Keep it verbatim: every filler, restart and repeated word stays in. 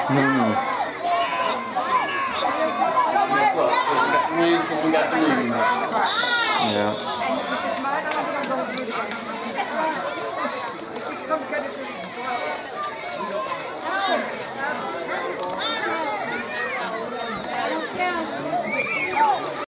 Mm. Guess what? Someone got the moon, someone got the moon. Yeah.